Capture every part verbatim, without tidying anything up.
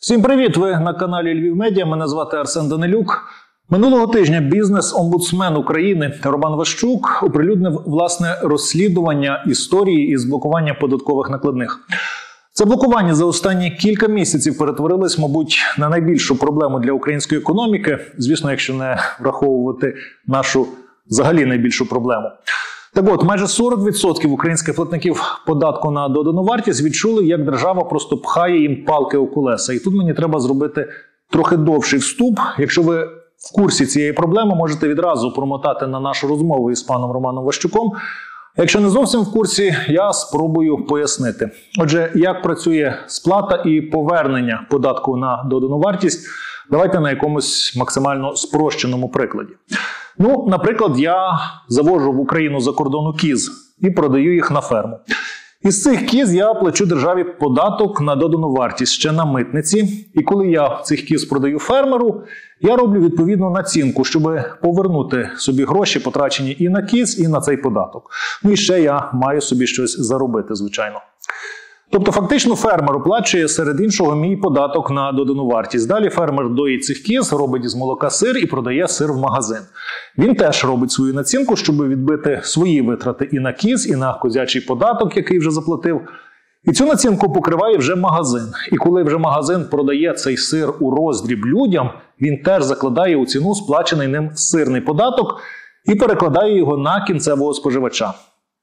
Всім привіт! Ви на каналі Львів Медіа. Мене звати Арсен Данилюк. Минулого тижня бізнес-омбудсмен України Роман Ващук оприлюднив власне розслідування історії із блокування податкових накладних. Це блокування за останні кілька місяців перетворилось, мабуть, на найбільшу проблему для української економіки. Звісно, якщо не враховувати нашу взагалі найбільшу проблему. Так от, майже сорок відсотків українських платників податку на додану вартість відчули, як держава просто пхає їм палки у колеса. І тут мені треба зробити трохи довший вступ. Якщо ви в курсі цієї проблеми, можете відразу промотати на нашу розмову із паном Романом Ващуком. Якщо не зовсім в курсі, я спробую пояснити. Отже, як працює сплата і повернення податку на додану вартість, давайте на якомусь максимально спрощеному прикладі. Ну, наприклад, я завожу в Україну за кордону кіз і продаю їх на ферму. Із цих кіз я плачу державі податок на додану вартість ще на митниці. І коли я цих кіз продаю фермеру, я роблю відповідну націнку, щоб повернути собі гроші, потрачені і на кіз, і на цей податок. Ну і ще я маю собі щось заробити, звичайно. Тобто фактично фермер оплачує серед іншого мій податок на додану вартість. Далі фермер доїть цих кіз, робить із молока сир і продає сир в магазин. Він теж робить свою націнку, щоб відбити свої витрати і на кіз, і на козячий податок, який вже заплатив. І цю націнку покриває вже магазин. І коли вже магазин продає цей сир у роздріб людям, він теж закладає у ціну сплачений ним сирний податок і перекладає його на кінцевого споживача.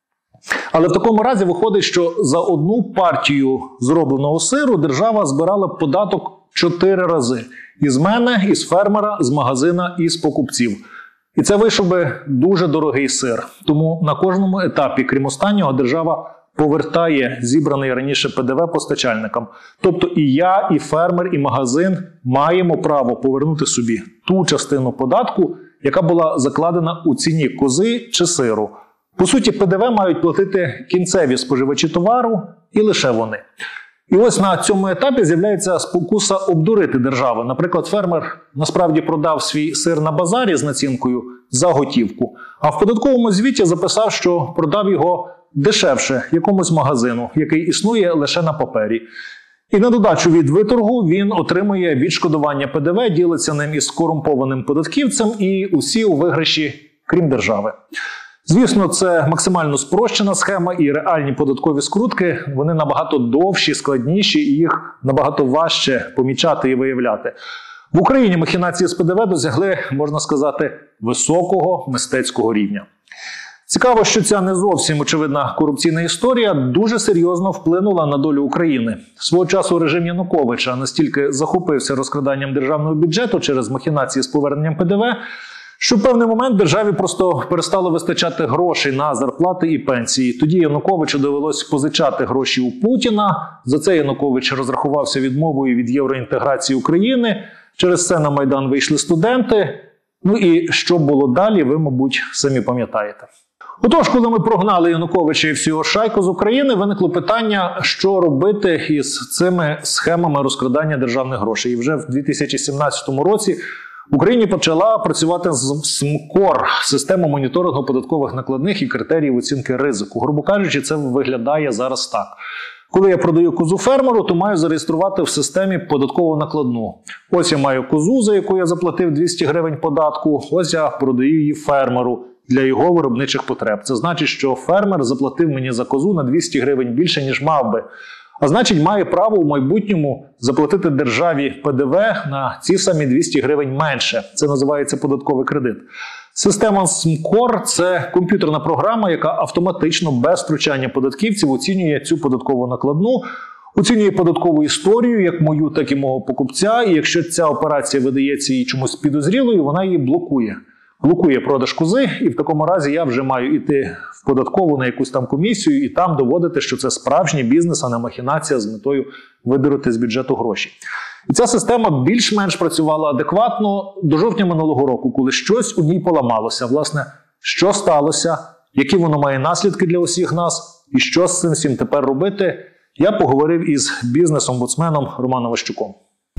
Але в такому разі виходить, що за одну партію зробленого сиру держава збирала податок чотири рази. Із мене, із фермера, з магазина і з покупців. І це вийшов би дуже дорогий сир. Тому на кожному етапі, крім останнього, держава повертає зібраний раніше Пе Де Ве постачальникам. Тобто і я, і фермер, і магазин маємо право повернути собі ту частину податку, яка була закладена у ціні кози чи сиру. По суті, Пе Де Ве мають платити кінцеві споживачі товару і лише вони. І ось на цьому етапі з'являється спокуса обдурити державу. Наприклад, фермер насправді продав свій сир на базарі з націнкою за готівку, а в податковому звіті записав, що продав його дешевше якомусь магазину, який існує лише на папері. І на додачу від виторгу він отримує відшкодування Пе Де Ве, ділиться ним із корумпованим податківцем і усі у виграші, крім держави. Звісно, це максимально спрощена схема, і реальні податкові скрутки, вони набагато довші, складніші, і їх набагато важче помічати і виявляти. В Україні махінації з Пе Де Ве досягли, можна сказати, високого мистецького рівня. Цікаво, що ця не зовсім очевидна корупційна історія дуже серйозно вплинула на долю України. Свого часу режим Януковича настільки захопився розкраданням державного бюджету через махінації з поверненням Пе Де Ве, що в певний момент державі просто перестало вистачати грошей на зарплати і пенсії. Тоді Януковичу довелось позичати гроші у Путіна. За це Янукович розрахувався відмовою від євроінтеграції України. Через це на Майдан вийшли студенти. Ну і що було далі, ви, мабуть, самі пам'ятаєте. Отож, коли ми прогнали Януковича і всю його шайку з України, виникло питання, що робити із цими схемами розкрадання державних грошей. І вже в дві тисячі сімнадцятому році в Україні почала працювати СМКОР – система моніторингу податкових накладних і критеріїв оцінки ризику. Грубо кажучи, це виглядає зараз так. Коли я продаю козу фермеру, то маю зареєструвати в системі податкову накладну. Ось я маю козу, за яку я заплатив двісті гривень податку, ось я продаю її фермеру для його виробничих потреб. Це значить, що фермер заплатив мені за козу на двісті гривень більше, ніж мав би. А значить, має право у майбутньому заплатити державі Пе Де Ве на ці самі двісті гривень менше. Це називається податковий кредит. Система СМКОР – це комп'ютерна програма, яка автоматично, без втручання податківців, оцінює цю податкову накладну, оцінює податкову історію, як мою, так і мого покупця, і якщо ця операція видається їй чомусь підозрілою, вона її блокує. Блокує продаж кози, і в такому разі я вже маю йти в податкову на якусь там комісію і там доводити, що це справжній бізнес, а не махінація з метою видурити з бюджету гроші. І ця система більш-менш працювала адекватно до жовтня минулого року, коли щось у ній поламалося. Власне, що сталося, які воно має наслідки для усіх нас і що з цим всім тепер робити, я поговорив із бізнес-омбудсменом Романом Ващуком.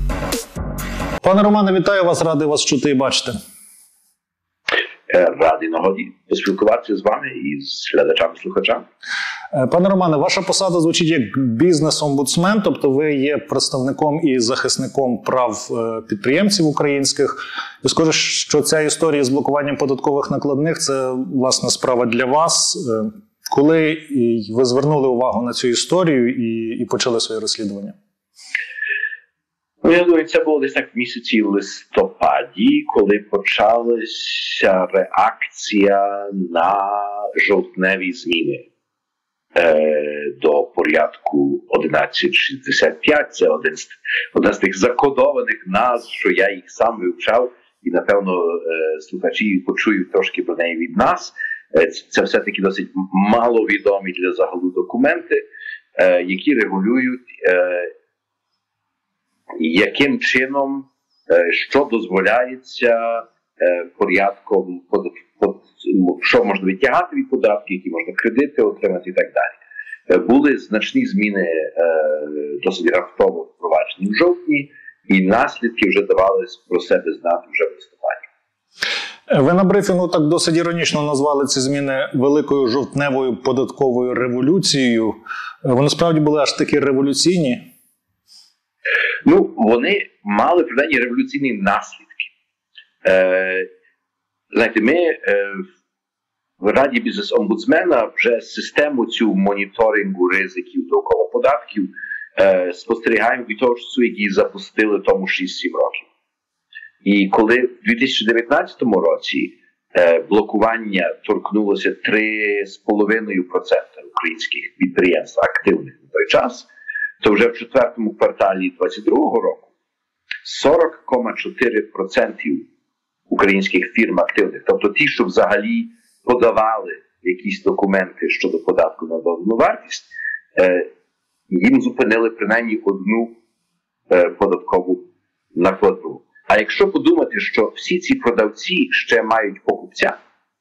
Пане Романе, вітаю вас, радий вас чути і бачити. Радий нагоді поспілкуватися з вами і з глядачами-слухачами. Пане Романе, ваша посада звучить як бізнес-омбудсмен, тобто ви є представником і захисником прав підприємців українських. І скажу, що ця історія з блокуванням податкових накладних – це, власне, справа для вас. Коли ви звернули увагу на цю історію і, і почали своє розслідування? Ну, я думаю, це було десь так в місяці листопаді, коли почалася реакція на жовтневі зміни е, до порядку одинадцять шістдесят п'ять. Це один з, одна з тих закодованих назв, що я їх сам вивчав, і, напевно, е, слухачі почують трошки про неї від нас. Е, це все-таки досить маловідомі для загалу документи, е, які регулюють е, яким чином, що дозволяється порядком, що можна відтягати від податків, які можна кредити отримати і так далі. Були значні зміни досить раптово впроваджені в жовтні, і наслідки вже давали про себе знати вже в листопаді. Ви на брифінгу так досить іронічно назвали ці зміни великою жовтневою податковою революцією. Вони справді були аж такі революційні? Ну, вони мали принаймні революційні наслідки. Е, знаєте, ми е, в Раді бізнес-омбудсмена вже систему цю моніторингу ризиків довкола податків е, спостерігаємо від того часу, який запустили тому шість-сім років. І коли в дві тисячі дев'ятнадцятому році е, блокування торкнулося три з половиною відсотка українських підприємств активних на той час, то вже в четвертому кварталі двадцять другого року сорок цілих чотири десятих відсотка українських фірм активних, тобто ті, що взагалі подавали якісь документи щодо податку на додану вартість, їм зупинили принаймні одну податкову накладну. А якщо подумати, що всі ці продавці ще мають покупця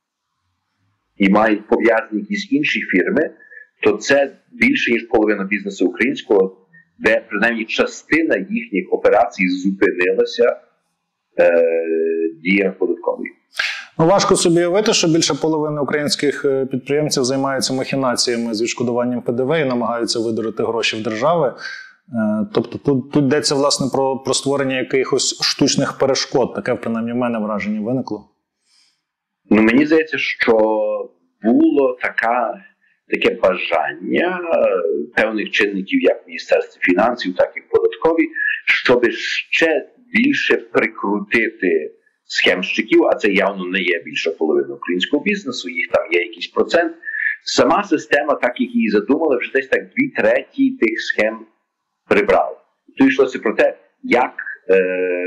і мають пов'язані якісь інші фірми, то це більше, ніж половина бізнесу українського, де принаймні частина їхніх операцій зупинилася е, діям податкової. Ну, важко собі уявити, що більше половини українських підприємців займаються махінаціями з відшкодуванням Пе Де Ве і намагаються видурити гроші в держави. Тобто тут, тут йдеться, власне, про, про створення якихось штучних перешкод. Таке, принаймні, в мене враження виникло. Ну, мені здається, що було така... таке бажання певних чинників, як в Міністерстві фінансів, так і в податковій, щоб ще більше прикрутити схемщиків, а це явно не є більше половини українського бізнесу, їх там є якийсь процент. Сама система, так як її задумали, вже десь так дві треті тих схем прибрала. Тут йшлося про те, як е-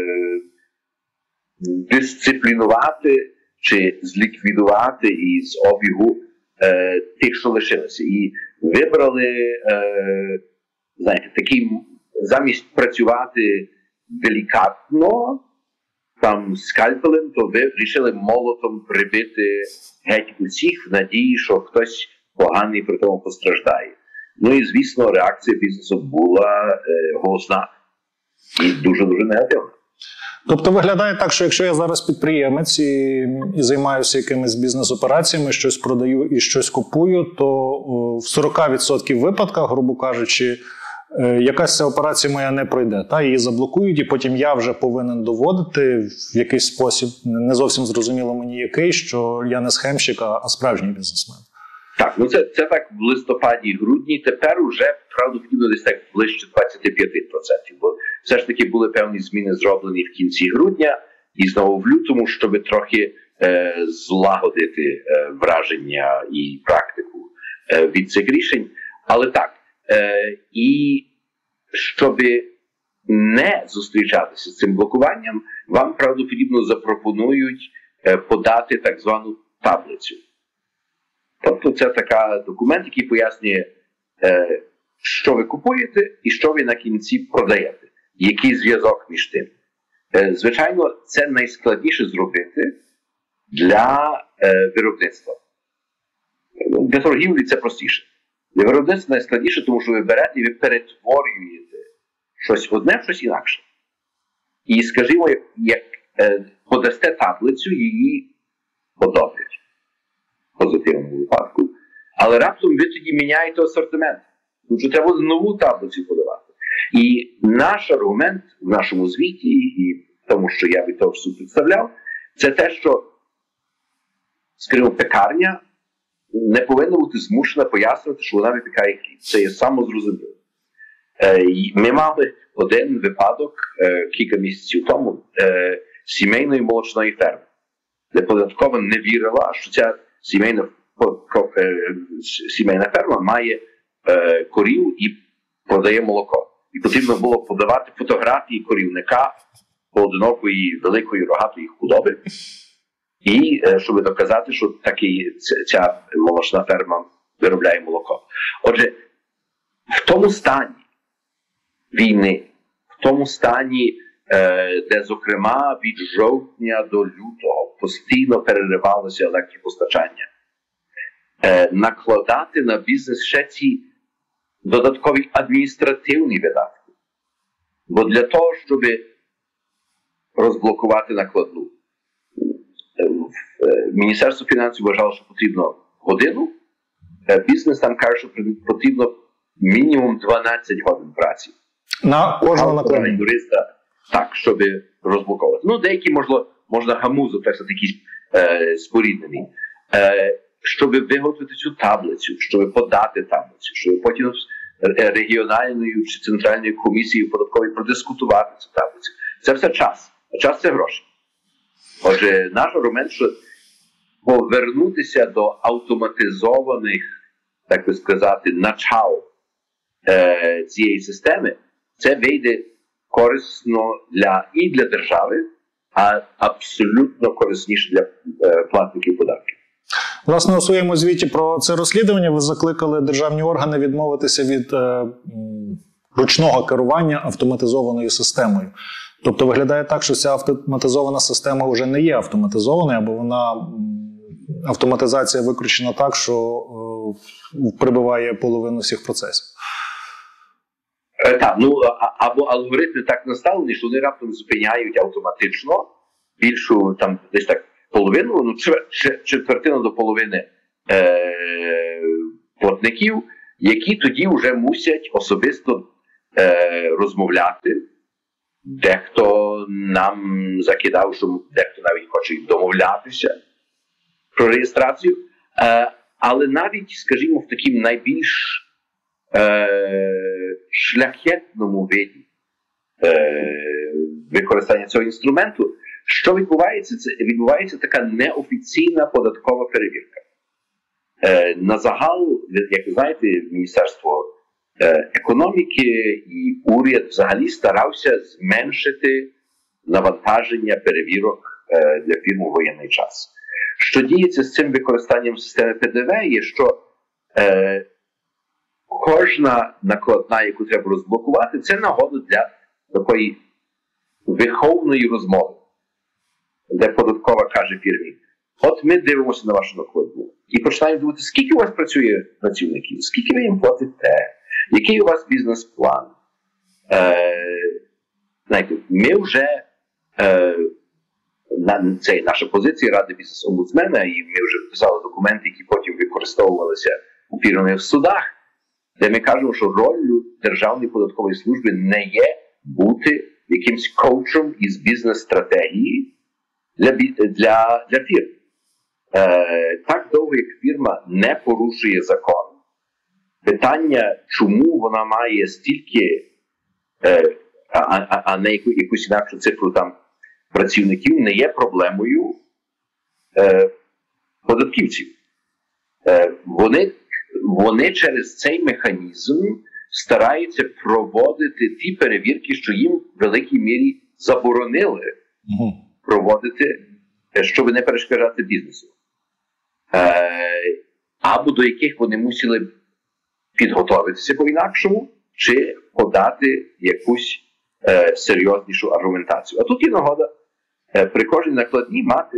дисциплінувати чи зліквідувати із обігу Е, тих, що лишилися. І вибрали, е, знаєте, такий, замість працювати делікатно, там, скальпелем, то ви вирішили молотом прибити геть усіх в надії, що хтось поганий при тому постраждає. Ну і, звісно, реакція бізнесу була е, голосна і дуже-дуже негативна. Тобто виглядає так, що якщо я зараз підприємець і, і займаюся якимись бізнес-операціями, щось продаю і щось купую, то о, в сорок відсотків випадках, грубо кажучи, е, якась ця операція моя не пройде. Та, її заблокують, і потім я вже повинен доводити в якийсь спосіб, не зовсім зрозуміло мені який, що я не схемщик, а справжній бізнесмен. Так, ну це, це так в листопаді-грудні. Тепер уже, правда, подібно десь так ближче двадцять п'ять відсотків. Бо все ж таки були певні зміни зроблені в кінці грудня і знову в лютому, щоб трохи е, злагодити е, враження і практику е, від цих рішень. Але так, е, і щоб не зустрічатися з цим блокуванням, вам правдоподібно запропонують е, подати так звану таблицю. Тобто це така документ, який пояснює, е, що ви купуєте і що ви на кінці продаєте. Який зв'язок між тим. Е, звичайно, це найскладніше зробити для е, виробництва. Для торгівлі це простіше. Для виробництва найскладніше, тому що ви берете і ви перетворюєте щось одне в щось інакше. І, скажімо, як, як е, подасте таблицю, її подобають. В позитивному випадку. Але раптом ви тоді міняєте асортимент. Тому що треба нову таблицю подавати. І наш аргумент в нашому звіті, і в тому, що я від того всю представляв, це те, що, скажімо, пекарня не повинна бути змушена пояснювати, що вона випікає хліб. Це є самозрозуміло. Ми мали один випадок кілька місяців тому сімейної молочної ферми, де податкова не вірила, що ця сімейна, сімейна ферма має корів і продає молоко. І потрібно було подавати фотографії корівника поодинокої великої рогатої худоби, і щоб доказати, що таки ця молочна ферма виробляє молоко. Отже, в тому стані війни, в тому стані, де, зокрема, від жовтня до лютого постійно переривалося електропостачання, накладати на бізнес ще ці додаткові адміністративні видатки. Бо для того, щоб розблокувати накладну, Міністерство фінансів вважало, що потрібно годину, бізнес там каже, що потрібно мінімум дванадцять годин праці. На кожного накладну. Юриста, так, щоб розблокувати. Ну, деякі, можливо, можна гамузу, писати якісь е, споріднені. Е, щоб виготовити цю таблицю, щоб подати таблицю, щоб потім з регіональною чи центральною комісією податкової продискутувати цю таблицю. Це все час. А час – це гроші. Отже, наш аргумент, що повернутися до автоматизованих, так би сказати, начал е, цієї системи, це вийде корисно для, і для держави, а абсолютно корисніше для е, платників податків. Власне, у своєму звіті про це розслідування ви закликали державні органи відмовитися від е, ручного керування автоматизованою системою. Тобто виглядає так, що ця автоматизована система вже не є автоматизованою, або вона, автоматизація викручена так, що е, прибиває половину всіх процесів. Е, так, ну, або алгоритми так наставлені, що вони раптом зупиняють автоматично більшу, там, десь так, половину, ну, четвертину до половини е, платників, які тоді вже мусять особисто е, розмовляти. Дехто нам закидав, що дехто навіть хоче домовлятися про реєстрацію. Е, але навіть, скажімо, в такому найбільш е, шляхетному виді е, використання цього інструменту, що відбувається? Це відбувається така неофіційна податкова перевірка. Е, на загал, як ви знаєте, Міністерство е, економіки і уряд взагалі старався зменшити навантаження перевірок е, для фірм у воєнний час. Що діється з цим використанням системи Пе Де Ве є, що е, кожна накладна, яку треба розблокувати, це нагода для такої виховної розмови, де податкова каже фірмі: от ми дивимося на вашу накладну і починаємо думати, скільки у вас працює працівників, скільки ви їм платите, який у вас бізнес-план. Е, знаєте, ми вже, е, на, це наша позиція Ради бізнес-омбудсмена, і ми вже писали документи, які потім використовувалися у фірмах в судах, де ми кажемо, що роль Державної податкової служби не є бути якимсь коучем із бізнес-стратегії для, для, для фірм. Е, так довго, як фірма не порушує закон, питання, чому вона має стільки, е, а, а, а не яку, якусь інакшу цифру там працівників, не є проблемою е, податківців. Е, вони, вони через цей механізм стараються проводити ті перевірки, що їм в великій мірі заборонили угу. проводити, щоб не перешкоджати бізнесу. Е, або до яких вони мусили підготуватися по-інакшому, чи подати якусь е, серйознішу аргументацію. А тут є нагода е, при кожній накладній мати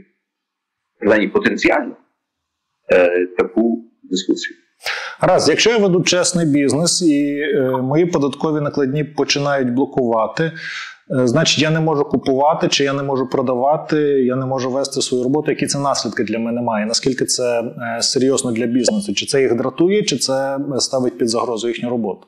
е, потенціально е, таку дискусію. Раз, якщо я веду чесний бізнес і е, мої податкові накладні починають блокувати, значить я не можу купувати, чи я не можу продавати, я не можу вести свою роботу. Які це наслідки для мене має? Наскільки це серйозно для бізнесу? Чи це їх дратує, чи це ставить під загрозу їхню роботу?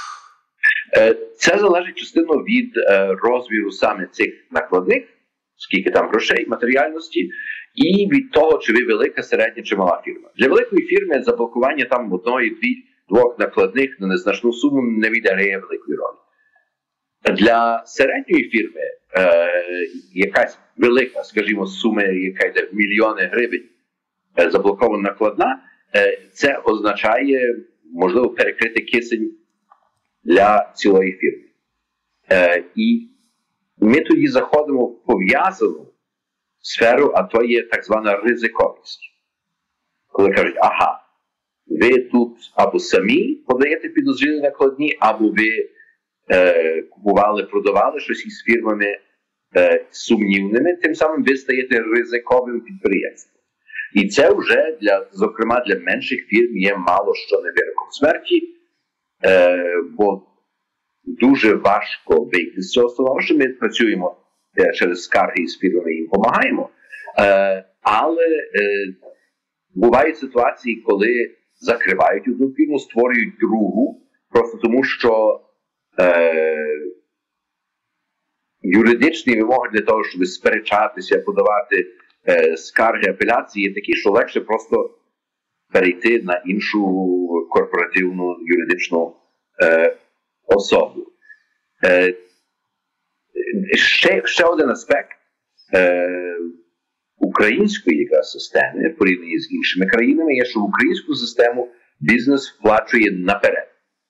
Це залежить частину від розміру саме цих накладних, скільки там грошей, матеріальності, і від того, чи ви велика, середня чи мала фірма. Для великої фірми заблокування там одної, дві, двох накладних на незначну суму не відіграє великої ролі. Для середньої фірми е, якась велика, скажімо, сума, яка йде в мільйони гривень, е, заблокована накладна, е, це означає, можливо, перекрити кисень для цілої фірми. Е, і ми тоді заходимо в пов'язану сферу, а то є так звана ризиковість. Коли кажуть, ага, ви тут або самі подаєте підозрілі накладні, або ви е, купували, продавали щось із фірмами е, сумнівними, тим самим ви стаєте ризиковим підприємством. І це вже, для, зокрема, для менших фірм є мало що не вироком смерті, е, бо дуже важко вийти з цього становища. Ми працюємо е, через скарги із фірмами, їм допомагаємо. Е, але е, бувають ситуації, коли закривають одну фірму, створюють другу, просто тому що е, юридичні вимоги для того, щоб сперечатися, подавати е, скарги, апеляції, є такі, що легше просто перейти на іншу корпоративну юридичну е, особу. Е, ще, ще один аспект е, української якраз системи, порівняно з іншими країнами, є, що в українську систему бізнес вплачує наперед.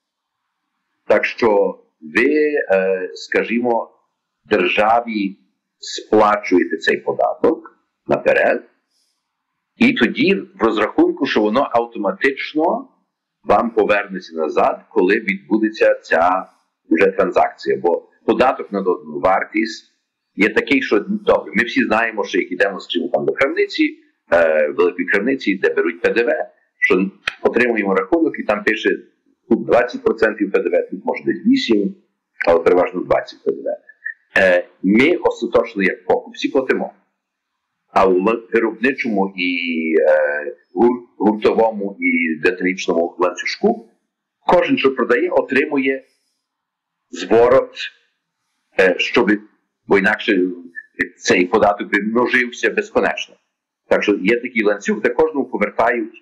Так що ви, е, скажімо, державі сплачуєте цей податок наперед, і тоді в розрахунку, що воно автоматично вам повернеться назад, коли відбудеться ця вже транзакція. Бо податок на додану вартість є такий, що, добре, ми всі знаємо, що як йдемо з чим там до крамниці, е, великої крамниці, де беруть Пе Де Ве, що отримуємо рахунок і там пише тут двадцять відсотків Пе Де Ве, тут може десь вісім відсотків, але переважно двадцять відсотків Пе Де Ве. Е, ми остаточно як покупці платимо. А в виробничому і е, гуртовому і деталічному ланцюжку кожен, що продає, отримує зворот, е, щоб, бо інакше цей податок би множився безконечно. Так що є такий ланцюг, де кожному повертають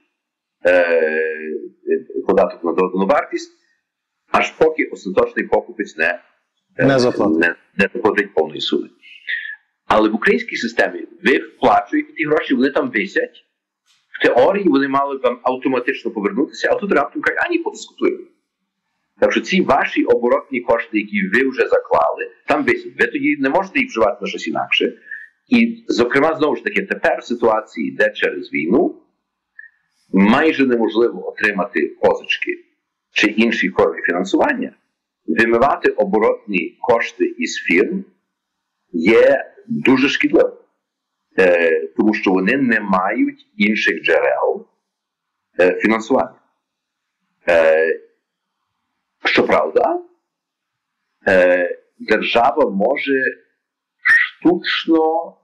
е, податок на додану вартість, аж поки остаточний покупець не, е, не заплатить. Не, не заплатить повної суми. Але в українській системі ви вплачуєте ті гроші, вони там висять. В теорії вони мали вам автоматично повернутися, а тут раптом кажуть, а ні, подискутуємо. Так що ці ваші оборотні кошти, які ви вже заклали, там висять. Ви тоді не можете їх вживати на щось інакше. І, зокрема, знову ж таки, тепер в ситуації, де через війну майже неможливо отримати позички чи інші форми фінансування, вимивати оборотні кошти із фірм є дуже шкідливо, е, тому що вони не мають інших джерел е, фінансування. Е, щоправда, е, держава може штучно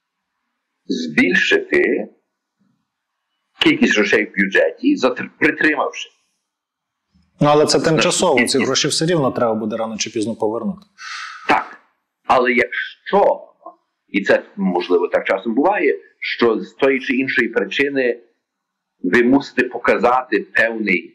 збільшити кількість грошей в бюджеті, затр... притримавши. Ну, але це тимчасово, ці гроші все рівно треба буде рано чи пізно повернути. Так. Але якщо, і це, можливо, так часом буває, що з тої чи іншої причини ви мусите показати певний,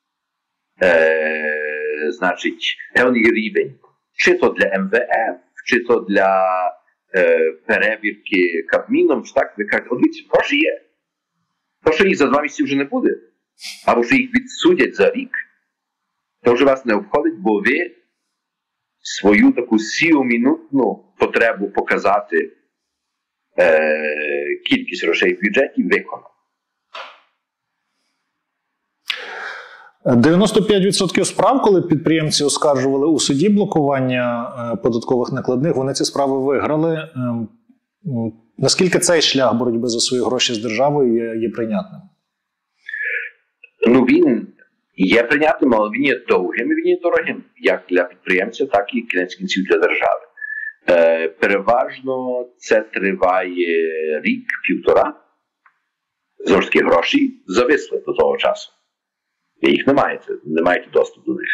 е, значить, певний рівень, чи то для Ем Ве Еф, чи то для е, перевірки Кабміном, чи так, ви кажете, от дивіться, гроші є. То, що їх за два місяці вже не буде, або що їх відсудять за рік, то вже вас не обходить, бо ви свою таку сіомінутну потребу показати е, кількість грошей в бюджеті виконав. дев'яносто п'ять відсотків справ, коли підприємці оскаржували у суді блокування податкових накладних, вони ці справи виграли. Наскільки цей шлях боротьби за свої гроші з державою є, є прийнятним? Ну, він є прийнятним, але він є довгим і він є дорогим, як для підприємця, так і кінець кінців для держави. Переважно це триває рік-півтора. Знову ж таки, гроші зависли до того часу. Ви їх не маєте, не маєте доступу до них.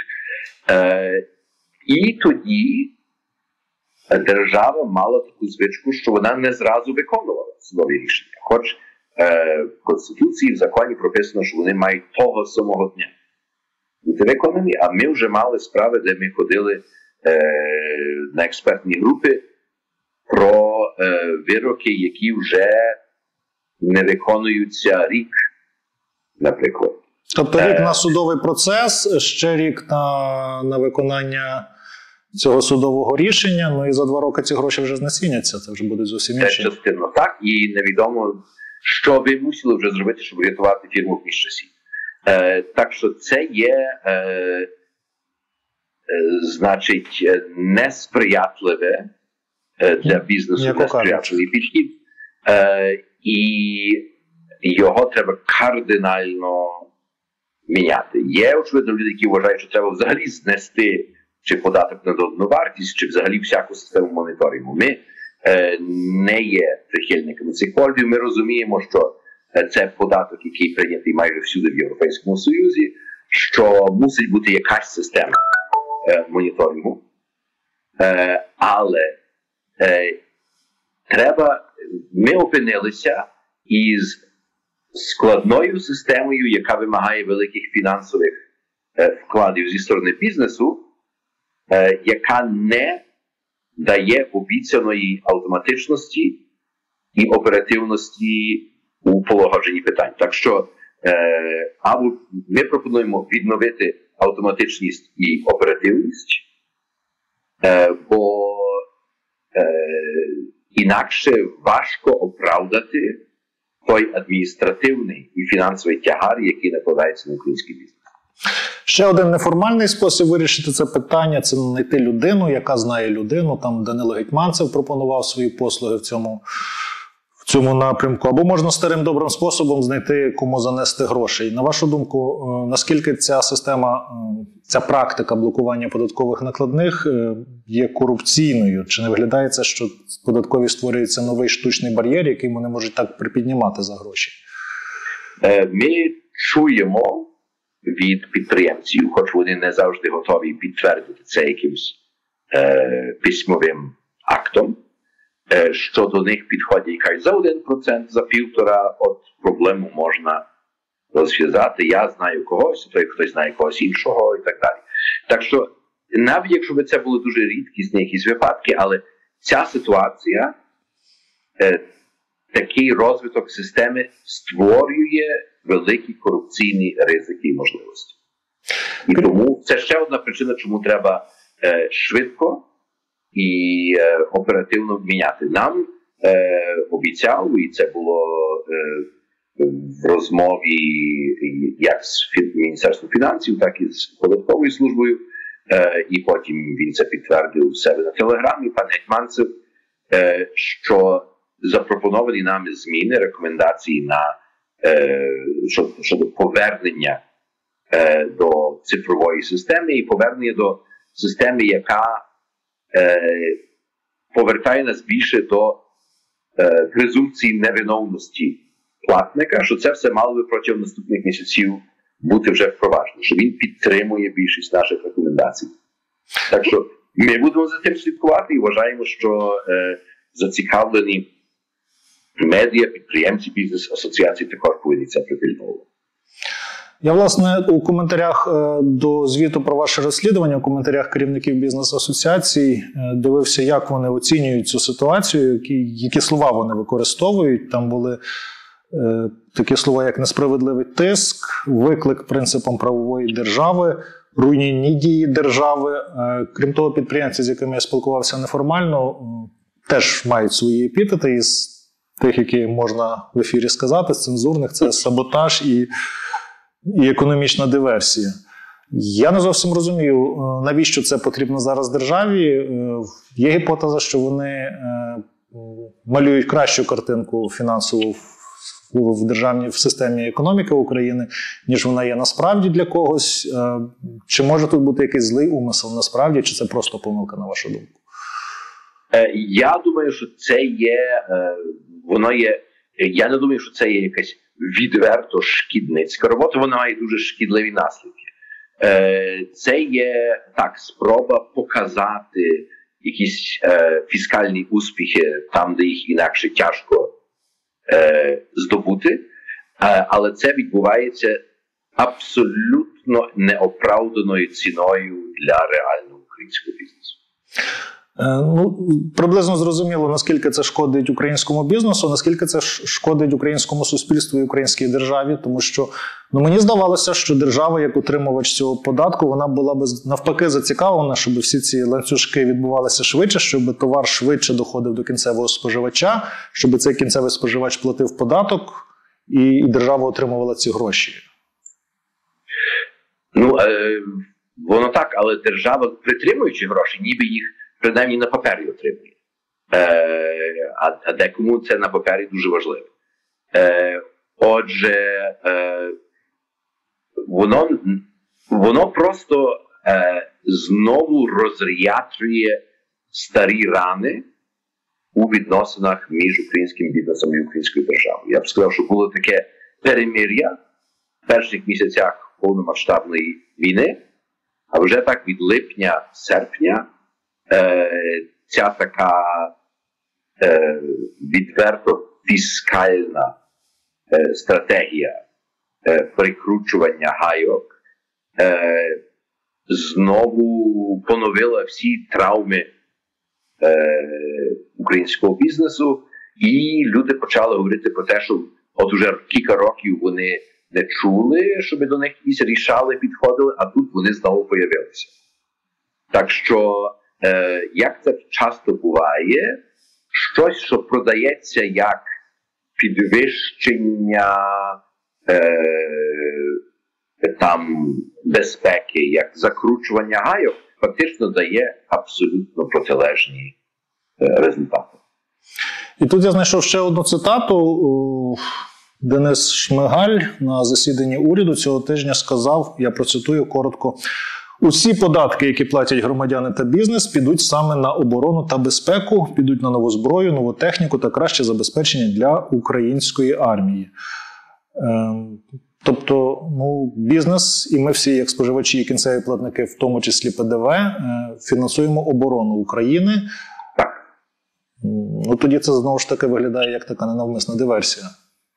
І тоді держава мала таку звичку, що вона не зразу виконувала судові рішення. Хоч в Конституції, в законі прописано, що вони мають того самого дня бути виконані, а ми вже мали справи, де ми ходили на експертні групи про вироки, які вже не виконуються рік, наприклад. Тобто рік на судовий процес, ще рік на, на виконання цього судового рішення, ну і за два роки ці гроші вже знецінняться, це вже буде зовсім інше. Це частинно так, і невідомо, що ви мусили вже зробити, щоб врятувати фірму в між часів. Е, так що це є, е, е, значить, несприятливе е, для бізнесу, несприятливий підхід. Е, і його треба кардинально міняти. Є, очевидно, люди, які вважають, що треба взагалі знести чи податок на додану вартість, чи взагалі всяку систему моніторингу. Ми е, не є прихильниками цих поглядів. Ми розуміємо, що це податок, який прийнятий майже всюди в Європейському Союзі, що мусить бути якась система е, моніторингу. Е, але е, треба, ми опинилися із складною системою, яка вимагає великих фінансових е, вкладів зі сторони бізнесу, е, яка не дає обіцяної автоматичності і оперативності у полагодженні питань. Так що е, або ми пропонуємо відновити автоматичність і оперативність, е, бо е, інакше важко оправдати той адміністративний і фінансовий тягар, який накладається на український бізнес. Ще один неформальний спосіб вирішити це питання – це знайти людину, яка знає людину. Там Данило Гетманцев пропонував свої послуги в цьому, в цьому напрямку. Або можна старим добрим способом знайти, кому занести грошей. На вашу думку, наскільки ця система, ця практика блокування податкових накладних є корупційною? Чи не виглядає це, що податкові створюється новий штучний бар'єр, який вони можуть так припіднімати за гроші? Ми чуємо від підприємців, хоч вони не завжди готові підтвердити це якимось е, письмовим актом, е, що до них підходять і кажуть, за один процент, за півтора, от проблему можна розв'язати, я знаю когось, той хтось знає когось іншого і так далі. Так що, навіть якщо б це були дуже рідкісні якісь випадки, але ця ситуація, е, такий розвиток системи створює великі корупційні ризики і можливості. І тому це ще одна причина, чому треба е, швидко і е, оперативно міняти. Нам е, обіцяли, і це було е, в розмові як з Міністерством фінансів, так і з податковою службою, е, і потім він це підтвердив у себе на телеграмі, пан Гетманцев, е, що запропоновані нами зміни, рекомендації на щодо, щодо повернення е, до цифрової системи і повернення до системи, яка е, повертає нас більше до е, презумпції невиновності платника, що це все мало би протягом наступних місяців бути вже впроваджено, що він підтримує більшість наших рекомендацій. Так що ми будемо за тим слідкувати і вважаємо, що е, зацікавлені медіа, підприємці, бізнес-асоціації також повинні це припильновувати. Я, власне, у коментарях до звіту про ваше розслідування, у коментарях керівників бізнес-асоціацій дивився, як вони оцінюють цю ситуацію, які, які слова вони використовують. Там були е, такі слова, як несправедливий тиск, виклик принципам правової держави, руйнівні дії держави. Е, крім того, підприємці, з якими я спілкувався неформально, теж мають свої епітети із тих, які можна в ефірі сказати, з цензурних, це саботаж і, і економічна диверсія. Я не зовсім розумію, навіщо це потрібно зараз державі. Є гіпотеза, що вони малюють кращу картинку фінансову в державній в системі економіки України, ніж вона є насправді для когось. Чи може тут бути якийсь злий умисел насправді, чи це просто помилка, на вашу думку? Е, я думаю, що це є, е, воно є, я не думаю, що це є якась відверто шкідницька робота, вона має дуже шкідливі наслідки. Е, це є, так, спроба показати якісь е, фіскальні успіхи там, де їх інакше тяжко е, здобути, е, але це відбувається абсолютно неоправданою ціною для реального українського бізнесу. Ну, приблизно зрозуміло, наскільки це шкодить українському бізнесу, наскільки це шкодить українському суспільству і українській державі, тому що, ну, мені здавалося, що держава, як утримувач цього податку, вона була б навпаки зацікавлена, щоб всі ці ланцюжки відбувалися швидше, щоб товар швидше доходив до кінцевого споживача, щоб цей кінцевий споживач платив податок і, і держава отримувала ці гроші. Ну, е, воно так, але держава, притримуючи гроші, ніби їх принаймні на папері отримує. Е, а, а декому це на папері дуже важливо. Е, отже, е, воно, воно просто е, знову розрятрює старі рани у відносинах між українським бізнесом і українською державою. Я б сказав, що було таке перемир'я в перших місяцях повномасштабної війни, а вже так від липня-серпня Е, ця така е, відверто фіскальна е, стратегія е, прикручування гайок е, знову поновила всі травми е, українського бізнесу, і люди почали говорити про те, що от уже кілька років вони не чули, щоб до них якісь рішали, підходили, а тут вони знову появилися. Так що Е, як це часто буває, щось, що продається як підвищення е, там, безпеки, як закручування гайок, фактично дає абсолютно протилежні е, результати. І тут я знайшов ще одну цитату. Денис Шмигаль на засіданні уряду цього тижня сказав, я процитую коротко: «Усі податки, які платять громадяни та бізнес, підуть саме на оборону та безпеку, підуть на нову зброю, нову техніку та краще забезпечення для української армії». Ем, тобто, ну, бізнес і ми всі, як споживачі і кінцеві платники, в тому числі Пе Де Ве, е, фінансуємо оборону України. Так. Ну, тоді це знову ж таки виглядає як така ненавмисна диверсія.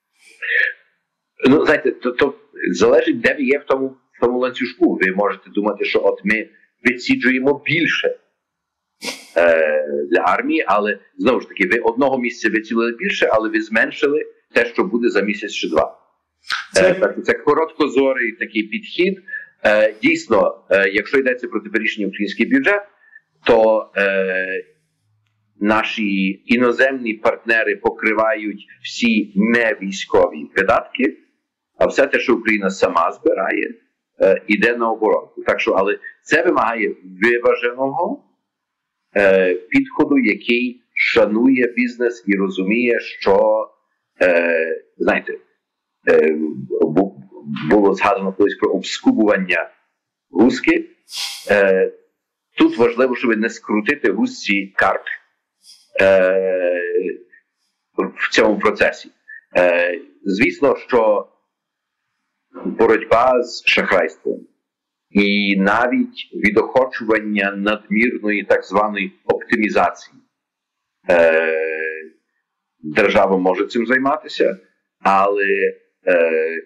Ну, знаєте, то, то залежить, де ви є в тому в тому ланцюжку. Ви можете думати, що от ми відсіджуємо більше е, для армії, але, знову ж таки, ви одного місця вицілили більше, але ви зменшили те, що буде за місяць чи два. Це, е, це короткозорий такий підхід. Е, дійсно, е, якщо йдеться про теперішній український бюджет, то е, наші іноземні партнери покривають всі невійськові видатки, а все те, що Україна сама збирає, е, іде на оборону. Так що, але це вимагає виваженого е, підходу, який шанує бізнес і розуміє, що, е, знаєте, е, було згадано колись про обскубування гуски. Е, тут важливо, щоб не скрутити гусці карк е, в цьому процесі. Е, звісно, що боротьба з шахрайством і навіть відохочування надмірної так званої оптимізації. Е, держава може цим займатися, але е,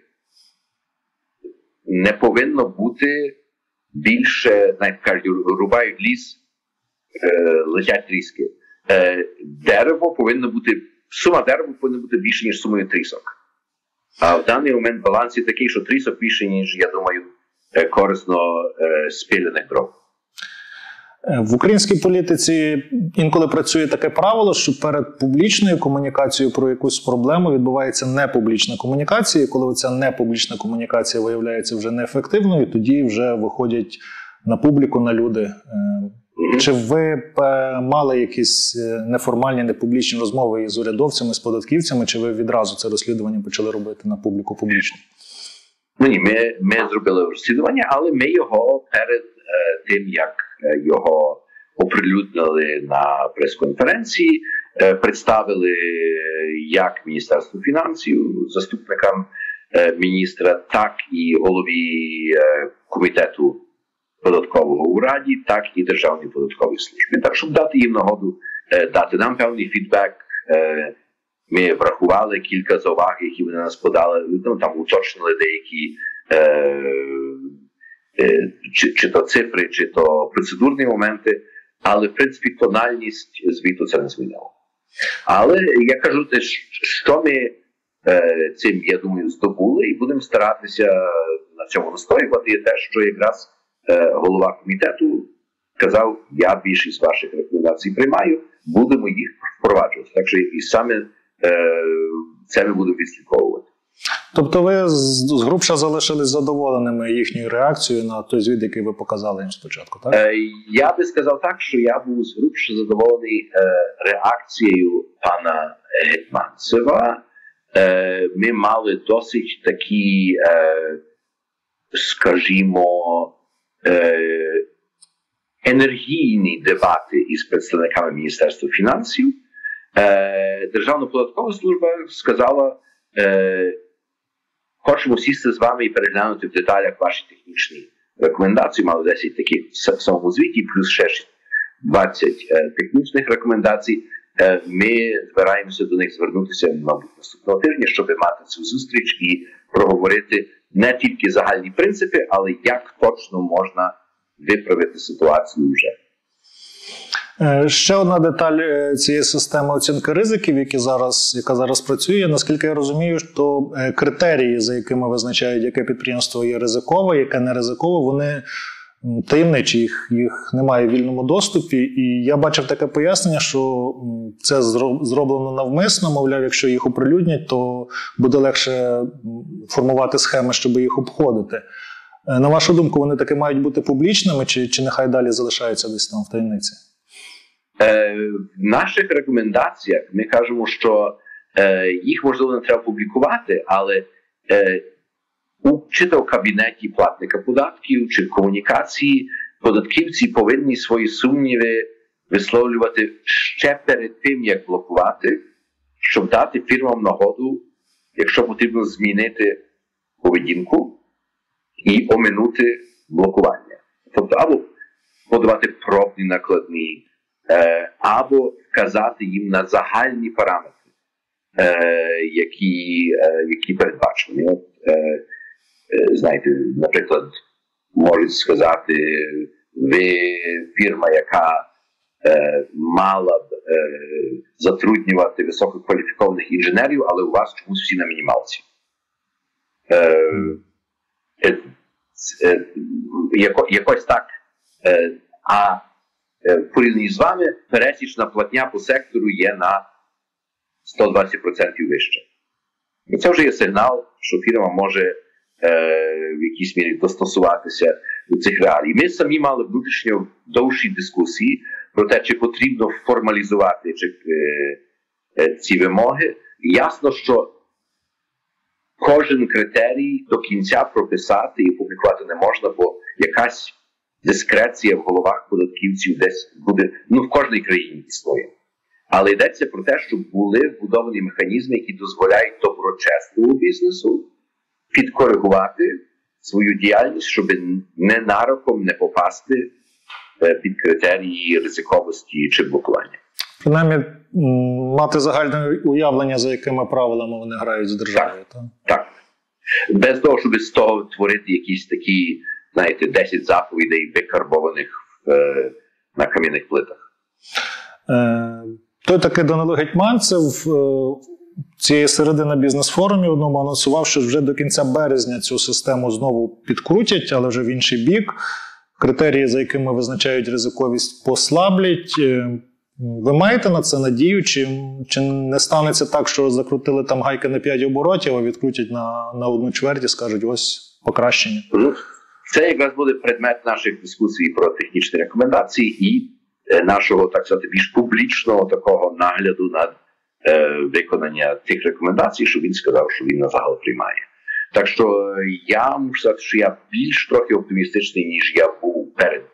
не повинно бути більше, навіть кажуть, рубають ліс, е, летять тріски. Е, дерево повинно бути, сума дерева повинна бути більше, ніж сумою трісок. А в даний момент баланс є такий, що трісок більше, ніж, я думаю, корисно е, спилених дров. В українській політиці інколи працює таке правило, що перед публічною комунікацією про якусь проблему відбувається непублічна комунікація. І коли ця непублічна комунікація виявляється вже неефективною, тоді вже виходять на публіку, на люди. Mm-hmm. Чи ви мали якісь неформальні, непублічні розмови із урядовцями, з податківцями, чи ви відразу це розслідування почали робити на публіку публічно? Ну, ні, ми, ми зробили розслідування, але ми його перед е, тим, як його оприлюднили на прес-конференції, е, представили як Міністерство фінансів, заступникам е, міністра, так і голові е, комітету податкового у Раді, так і Державній податковій службі. Так, щоб дати їм нагоду, е, дати нам певний фідбек. Е, ми врахували кілька зауваг, які вони нас подали, ну, там уточнили деякі е, е, чи, чи то цифри, чи то процедурні моменти, але, в принципі, тональність звіту це не змінило. Але я кажу, що ми е, цим, я думаю, здобули, і будемо старатися на цьому настоювати, є те, що якраз е, голова комітету казав, я більшість ваших рекомендацій приймаю, будемо їх впроваджувати. Так що і саме е, це ми будемо відслідковувати. Тобто ви згрубша залишились задоволеними їхньою реакцією на той звіт, який ви показали їм спочатку, так? Е, я би сказав так, що я був згрубша задоволений е, реакцією пана Гетманцева. Е, ми мали досить такі, е, скажімо, е, енергійні дебати із представниками Міністерства фінансів. Е, Державна податкова служба сказала, е, хочемо сісти з вами і переглянути в деталях ваші технічні рекомендації. Мали десять таких в самому звіті, плюс ще двадцять е, технічних рекомендацій. Е, ми збираємося до них звернутися, мабуть, наступного тижня, щоб мати цю зустріч і проговорити не тільки загальні принципи, але як точно можна виправити ситуацію вже. Ще одна деталь цієї системи оцінки ризиків, які зараз, яка зараз працює. Наскільки я розумію, то критерії, за якими визначають, яке підприємство є ризикове, яке не ризикове, вони таємничі, їх, їх немає в вільному доступі. І я бачив таке пояснення, що це зроблено навмисно, мовляв, якщо їх оприлюднять, то буде легше формувати схеми, щоб їх обходити. На вашу думку, вони таки мають бути публічними, чи, чи нехай далі залишаються десь там в таємниці? Е, в наших рекомендаціях ми кажемо, що е, їх, можливо, не треба публікувати, але е, у, чи то в кабінеті платника податків, чи в комунікації податківці повинні свої сумніви висловлювати ще перед тим, як блокувати, щоб дати фірмам нагоду, якщо потрібно змінити поведінку і оминути блокування. Тобто, або подавати пробні накладні, або вказати їм на загальні параметри, які, які передбачені. От, знаєте, наприклад, можуть сказати, ви фірма, яка мала б затруднювати висококваліфікованих інженерів, але у вас чомусь всі на мінімалці. Якось так. А в порівнянні з вами пересічна платня по сектору є на сто двадцять відсотків вище. І це вже є сигнал, що фірма може е, в якійсь мірі достосуватися до цих реалій. Ми самі мали внутрішньо довші дискусії про те, чи потрібно формалізувати чи, е, е, ці вимоги. І ясно, що кожен критерій до кінця прописати і публікувати не можна, бо якась дискреція в головах податківців десь буде, ну, в кожній країні існує. Але йдеться про те, щоб були вбудовані механізми, які дозволяють доброчесному бізнесу підкоригувати свою діяльність, щоб ненароком не попасти під критерії ризиковості чи блокування. Принаймні, мати загальне уявлення, за якими правилами вони грають з державою. Так, так. Без того, щоб з того творити якісь такі, знаєте, десять заповідей, викарбованих е, на кам'яних плитах. Е, той такий Данило Гетманцев е, цієї середи на бізнес-форумі одному анонсував, що вже до кінця березня цю систему знову підкрутять, але вже в інший бік. Критерії, за якими визначають ризиковість, послаблять. Е, ви маєте на це надію? Чи, чи не станеться так, що закрутили там гайки на п'ять оборотів, а відкрутять на, на одну чверть і скажуть, ось покращення? Це якраз буде предмет наших дискусій про технічні рекомендації і е, нашого, так сказати, більш публічного такого нагляду над е, виконання тих рекомендацій, що він сказав, що він на загал приймає. Так що я можу сказати, що я більш трохи оптимістичний, ніж я був перед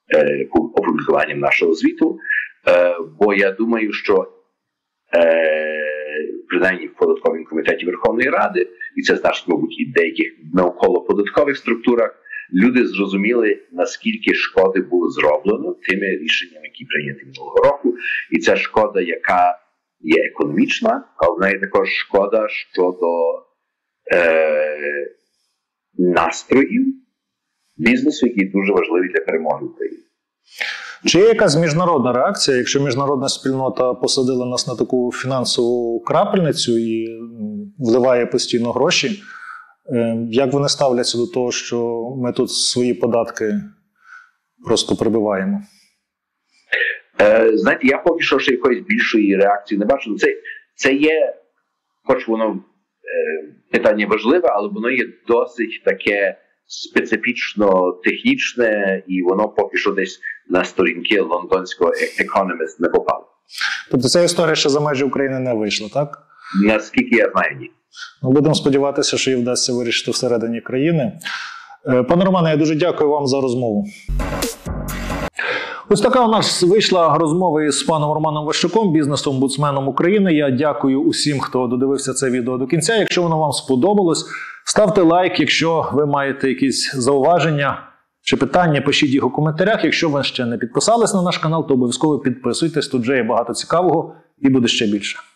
е, опублікуванням нашого звіту, е, бо я думаю, що е, принаймні в податковому комітеті Верховної Ради, і це значить, мабуть, і в деяких навколо-податкових структурах, люди зрозуміли, наскільки шкоди було зроблено тими рішеннями, які прийняті минулого року. І ця шкода, яка є економічна, але в неї також шкода щодо е, настроїв бізнесу, який дуже важливий для перемоги України. Чи є якась міжнародна реакція, якщо міжнародна спільнота посадила нас на таку фінансову крапельницю і вливає постійно гроші? Як вони ставляться до того, що ми тут свої податки просто прибиваємо? Е, знаєте, я поки що ще якоїсь більшої реакції не бачу. Це, це є, хоч воно е, питання важливе, але воно є досить таке специфічно технічне, і воно поки що десь на сторінки лондонського Economist не попало. Тобто ця історія ще за межі України не вийшла, так? Наскільки я знаю, ні. Ну, будемо сподіватися, що її вдасться вирішити всередині країни. Пане Романе, я дуже дякую вам за розмову. Ось така у нас вийшла розмова із паном Романом Ващуком, бізнес-омбудсменом України. Я дякую усім, хто додивився це відео до кінця. Якщо воно вам сподобалось, ставте лайк. Якщо ви маєте якісь зауваження чи питання, пишіть їх у коментарях. Якщо ви ще не підписались на наш канал, то обов'язково підписуйтесь. Тут вже є багато цікавого і буде ще більше.